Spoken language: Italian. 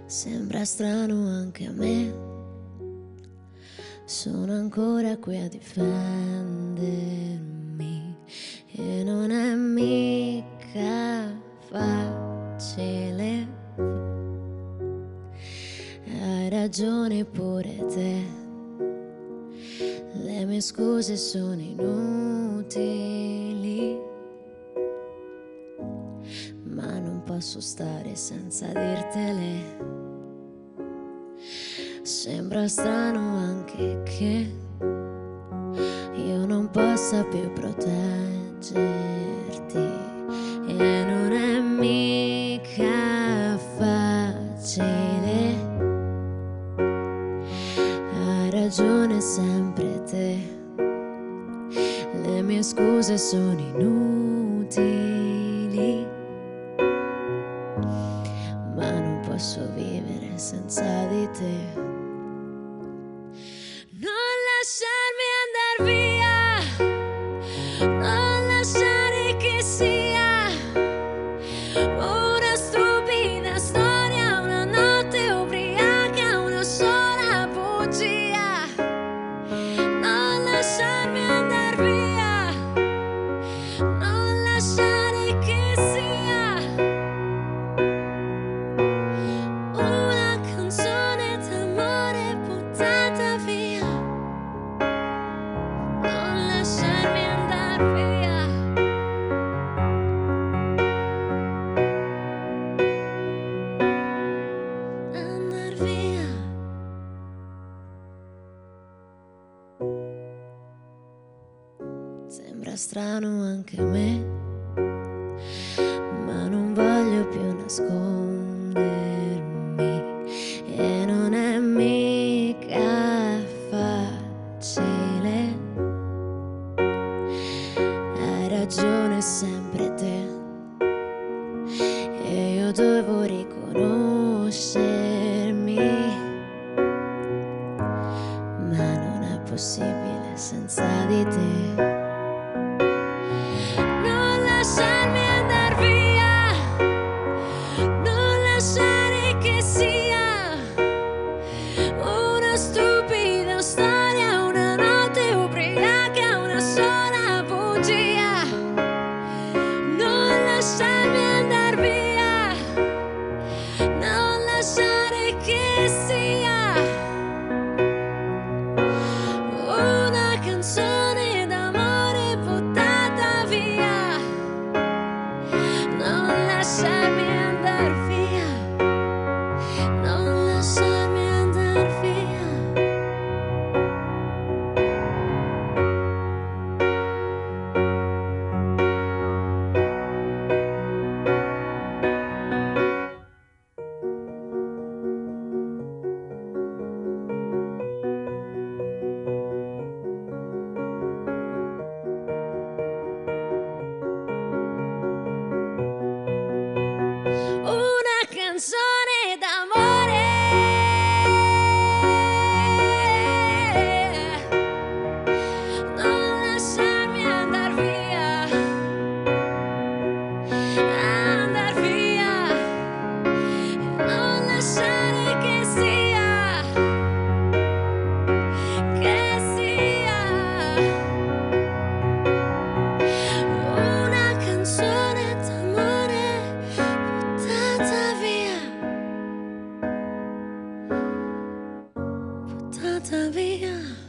Sembra strano anche a me, sono ancora qui a difendermi e non è mica facile. Hai ragione pure te, le mie scuse sono inutili, ma non posso stare senza dirtele. Sembra strano anche che io non possa più proteggerti e non è mica facile. Hai ragione sempre te, le mie scuse sono inutili, ma non posso vivere senza di te. Non lasciarmi andar via, non lasciare che sia una stupida storia, una notte ubriaca, una sola bugia. Non lasciarmi andar via, non lasciare che sia una canzone d'amore buttata via. Non lasciarmi andar via. Andar via. Sembra strano anche a me, ma non voglio più nascondermi e non è mica facile. Hai ragione sempre te e io devo riconoscermi, ma non è possibile senza di te. Non lasciarmi andar via, non lasciare che sia una stupida storia, una notte ubriaca, una sola bugia. Non lasciarmi andar via, non lasciare che sia una canzone d'amore buttata via. Non lasciarmi andar via, non lasciarmi andar via. Una canzone d'amore. Non lasciarmi andar via, andar via. Non lasciare che sia una canzone d'amore buttata via, buttata via.